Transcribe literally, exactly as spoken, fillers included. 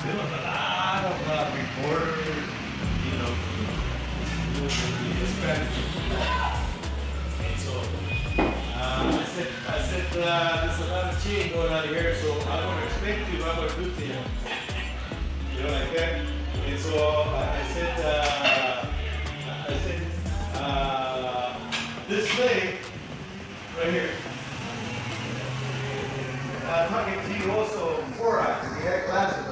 there was a lot of uh, reporters, you know, in Spanish. And so uh, I said, I said, uh, there's a lot of cheating going on here, so I'm going to expect you, I'm going to do to you. You know, like that. And so uh, I said, uh, I said, uh, this thing right here. I'm talking to you also before I, because we had classes.